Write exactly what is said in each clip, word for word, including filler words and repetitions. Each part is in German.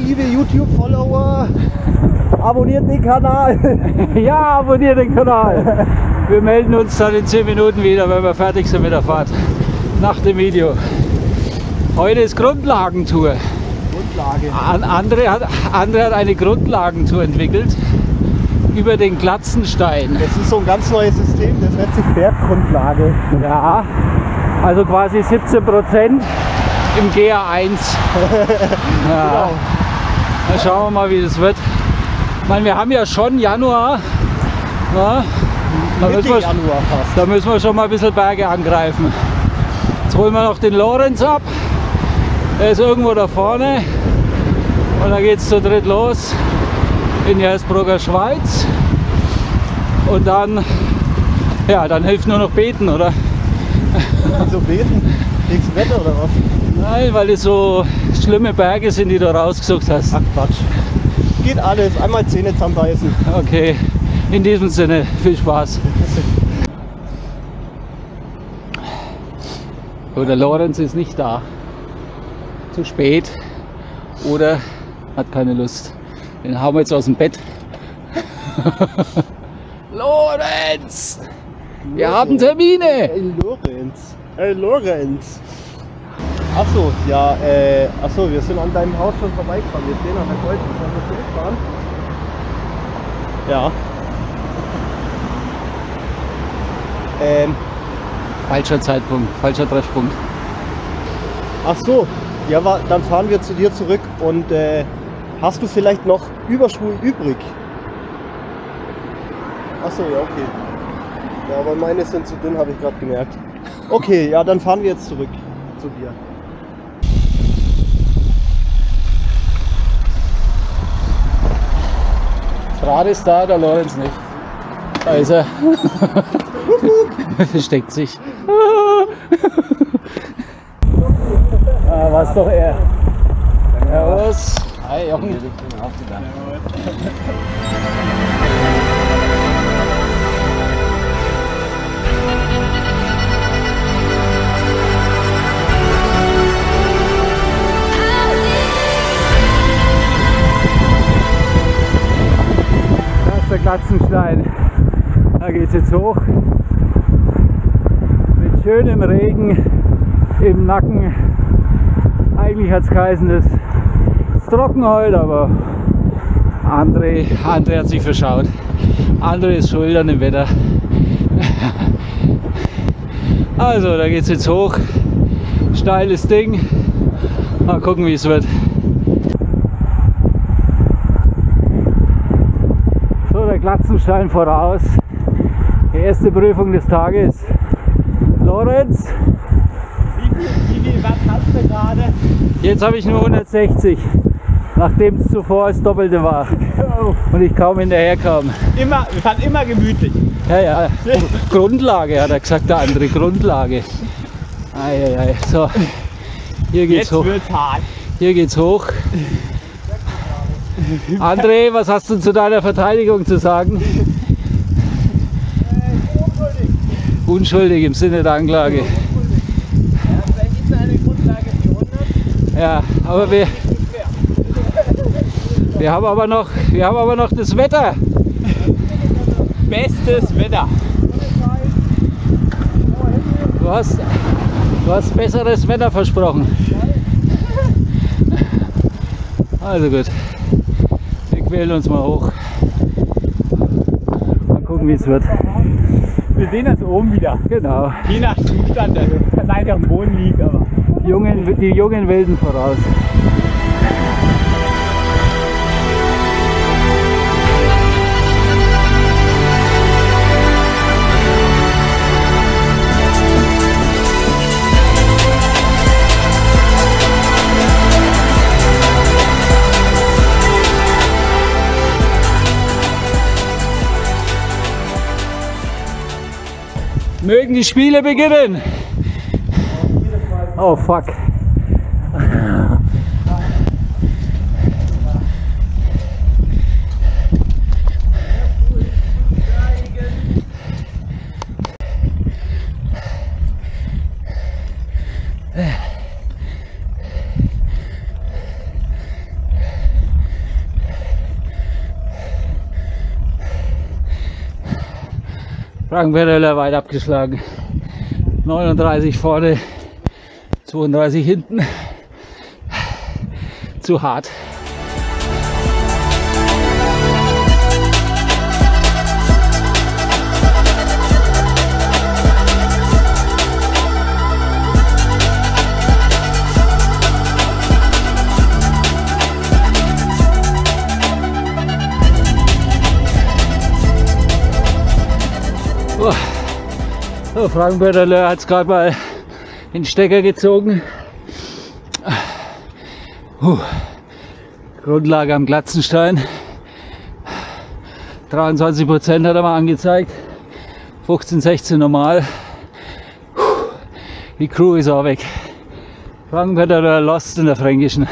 liebe YouTube-Follower, abonniert den Kanal. Ja, abonniert den Kanal. Wir melden uns dann in zehn Minuten wieder, wenn wir fertig sind mit der Fahrt. Nach dem Video. Heute ist Grundlagentour. Grundlage. An, André, hat, André hat eine Grundlagentour entwickelt über den Glatzenstein. Das ist so ein ganz neues System, das nennt sich Berggrundlage. Ja, also quasi siebzehn Prozent im G A eins. Ja. Genau. Dann schauen wir mal, wie das wird. Ich meine, wir haben ja schon Januar. Ja, da, Mitte müssen wir, Januar fast. da müssen wir schon mal ein bisschen Berge angreifen. Jetzt holen wir noch den Lorenz ab. Der ist irgendwo da vorne. Und dann geht es zu dritt los in die Hersbrucker Schweiz. Und dann, ja, dann hilft nur noch beten, oder? So beten? Nichts Wetter oder was? Nein, weil es so schlimme Berge sind, die du rausgesucht hast. Ach Quatsch. Geht alles. Einmal Zähne zusammenbeißen. Okay, in diesem Sinne, viel Spaß. So, der Lorenz ist nicht da. Zu spät. Oder hat keine Lust. Den hauen wir jetzt aus dem Bett. Lorenz! Wir Lorenz. haben Termine! Hey Lorenz. Hey Lorenz. Achso, ja, äh, achso, wir sind an deinem Haus schon vorbeigefahren. Wir stehen an der Kreuzung. Sollen wir zurückfahren? Ja. Ähm, Falscher Zeitpunkt, falscher Treffpunkt. ach so, ja, wa- dann fahren wir zu dir zurück und äh, hast du vielleicht noch Überschuhe übrig? Ach so, ja, okay. Ja, aber meine sind zu dünn, habe ich gerade gemerkt. Okay, ja, dann fahren wir jetzt zurück zu dir. Das Rad ist da, der Lorenz nicht. Da ist er. Versteckt sich. Ah, war's doch er. Servus. Hi Jochen. Da ist der Glatzenstein. Da geht's jetzt hoch. Mit schönem Regen im Nacken. Eigentlich hat es geheißen, es ist trocken heute, aber André, André hat sich verschaut. André ist schuld an dem Wetter. Also, da geht's jetzt hoch. Steiles Ding. Mal gucken, wie es wird. So, der Glatzenstein voraus. Die erste Prüfung des Tages. Lorenz, Wie viel Watt hast du gerade? jetzt habe ich nur hundertsechzig, nachdem es zuvor das Doppelte war und ich kaum hinterher kam. Immer, wir fahren immer gemütlich. Ja, ja, Grundlage hat er gesagt, der andere, Grundlage. Ei, ei, ei. So, hier geht's Jetzt hoch. wird's hart. Hier geht's hoch. André, was hast du zu deiner Verteidigung zu sagen? Unschuldig im Sinne der Anklage. Ja, vielleicht ist eine Grundlage für hundert. Ja, aber wir, wir haben aber noch, wir haben aber noch das Wetter. Bestes Wetter. Du hast, du hast besseres Wetter versprochen. Also gut, wir quälen uns mal hoch. Mal gucken, wie es wird. Wir sehen uns oben wieder. Genau, Je nach Zustand, also kann sein, dass am Boden liegt, aber. die jungen, die jungen Wilden voraus. Mögen die Spiele beginnen! Oh fuck! Frankenberger weit abgeschlagen. neununddreißig vorne, zweiunddreißig hinten. Zu hart. Oh. So, Frankenberger hat es gerade mal den Stecker gezogen. Uh. Grundlage am Glatzenstein. dreiundzwanzig Prozent hat er mal angezeigt. fünfzehn, sechzehn normal. Uh. Die Crew ist auch weg. Frankenberger lost in der Fränkischen.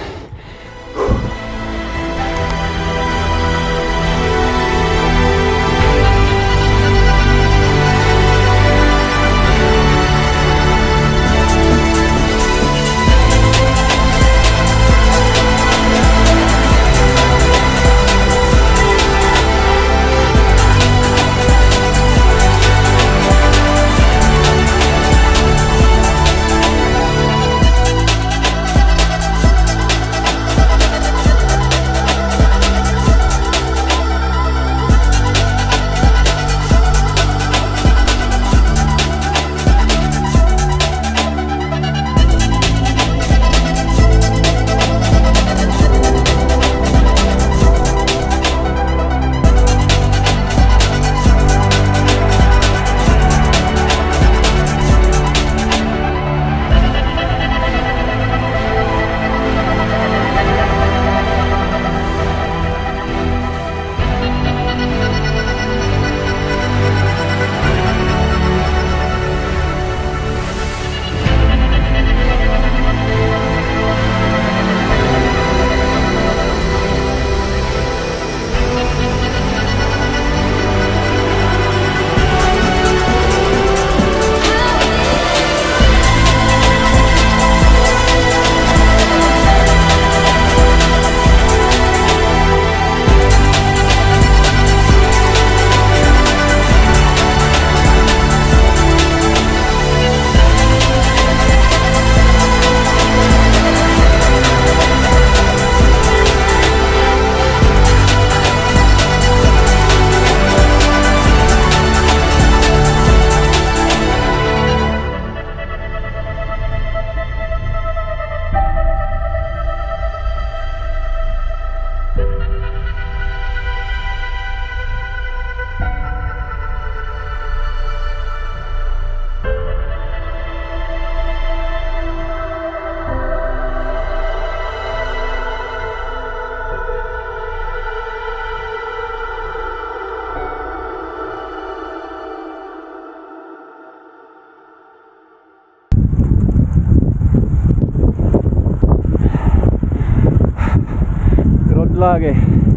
Grundlage.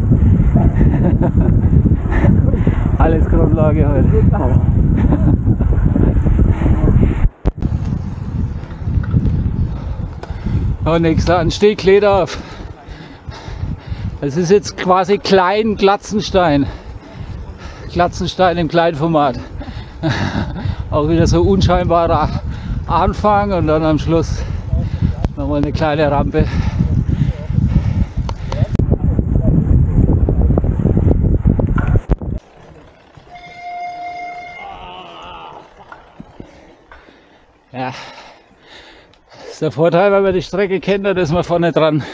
Alles Grundlage heute. Und nächster Anstieg, Kledorf. Es ist jetzt quasi klein Glatzenstein. Glatzenstein im Kleinformat. Auch wieder so unscheinbarer Anfang und dann am Schluss nochmal eine kleine Rampe. Ja, das ist der Vorteil, wenn man die Strecke kennt, dann ist man vorne dran.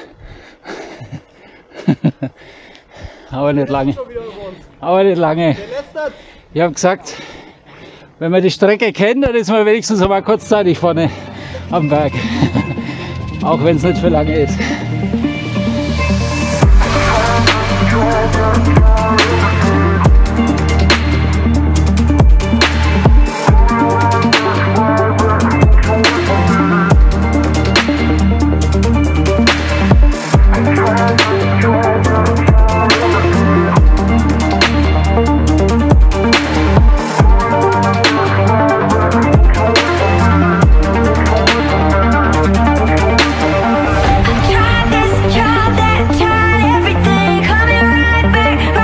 Aber nicht lange. Aber nicht lange. Ich habe gesagt, wenn man die Strecke kennt, dann ist man wenigstens einmal kurzzeitig vorne am Berg. Auch wenn es nicht für lange ist. Try this, try that, try everything, coming right back.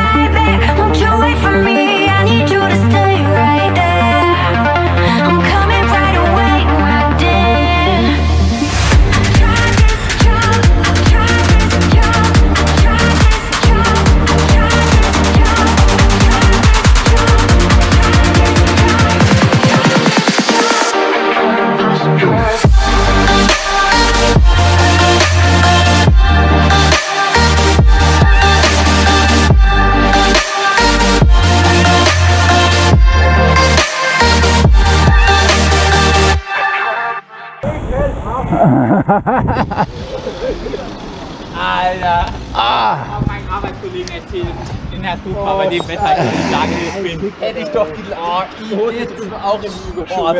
Alter! Ah. Ich habe meinen Arbeitskollegen erzählt, in der Super, bei dem Wetter in der Lage ich bin. Hätte ich doch die oh, ich jetzt auch im Überschuhe.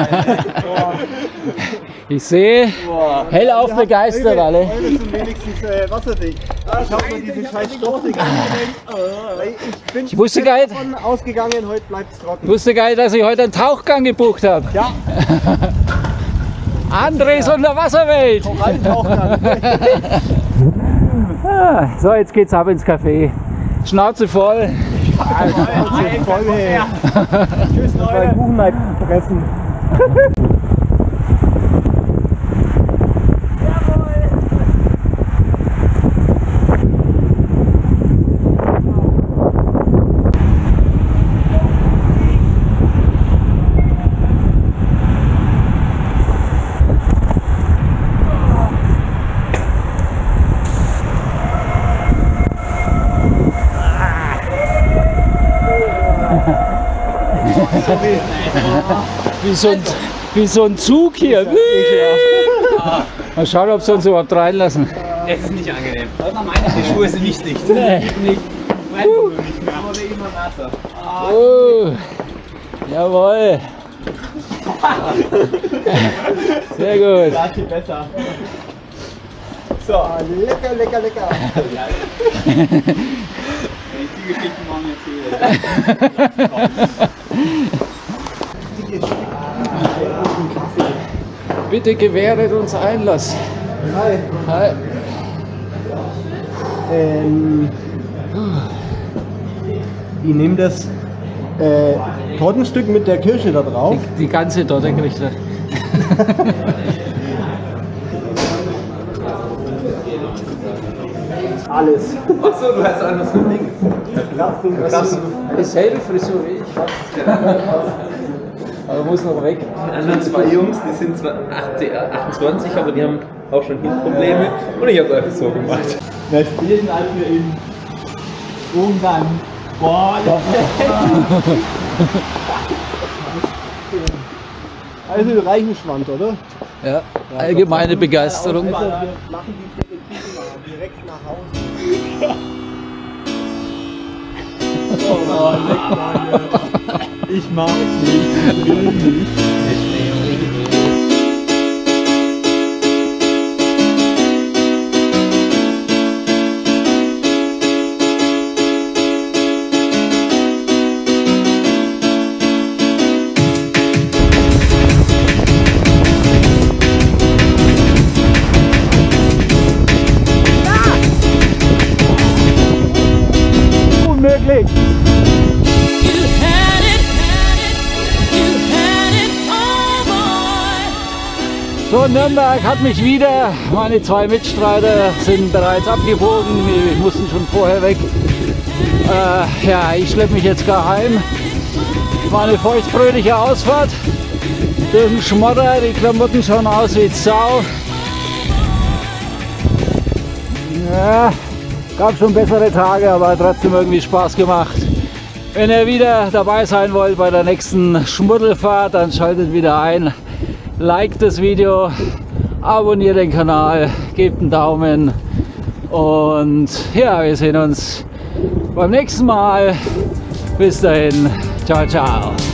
Ich sehe, hellauf begeistert alle. Eure sind wenigstens äh, wasserdicht. Ich habe nur diese scheiß Stoffdinger. Ich bin Ich wusste gar nicht, davon ausgegangen, heute bleibt es trocken. ich wusste gar nicht, dass ich heute einen Tauchgang gebucht habe. Ja, Andres Unterwasserwelt. rein Tauchgang. Ah, so, jetzt geht's ab ins Café. Schnauze voll. Voll, hey. Tschüss, Leute. Kuchen fressen. Wie so ein, wie so ein Zug hier. Mal schauen, ob sie uns überhaupt reinlassen. Das ist nicht angenehm. Die Schuhe sind nicht dicht. Nee. Nicht. Uh. Nicht mehr. Aber immer nasser. Oh. Jawohl. Sehr gut. Ja, viel besser. So, lecker, lecker, lecker. Wenn ich die Geschichten morgen erzähle. Bitte gewähret uns Einlass. Hi. Hi. Ähm, ich nehme das äh, Tortenstück mit der Kirsche da drauf. Die, die ganze Torte kriegt er. Alles. Achso, du hast anders von links. Das ist dieselbe Frisur wie ich. Aber muss noch weg. Die anderen zwei Jungs, die sind zwar achtzig, achtundzwanzig, aber die haben auch schon Hindprobleme. Und ich habe es einfach so gemacht. Wir spielen also in Ungarn. Boah, ja. Also Reichenschwand, oder? Ja, allgemeine Begeisterung. Also wir machen die Perspektive mal direkt nach Hause. Oh, leck mal. Ich mag nicht, ich will nicht. Unmöglich! So, Nürnberg hat mich wieder. Meine zwei Mitstreiter sind bereits abgebogen. Wir mussten schon vorher weg. Äh, ja, ich schleppe mich jetzt gar heim. War eine feuchtfröhliche Ausfahrt durch den Schmodder. Die Klamotten schauen aus wie Sau. Ja, gab schon bessere Tage, aber hat trotzdem irgendwie Spaß gemacht. Wenn ihr wieder dabei sein wollt bei der nächsten Schmuddelfahrt, dann schaltet wieder ein. Like das Video, abonniert den Kanal, gebt einen Daumen und ja, wir sehen uns beim nächsten Mal. Bis dahin, ciao, ciao.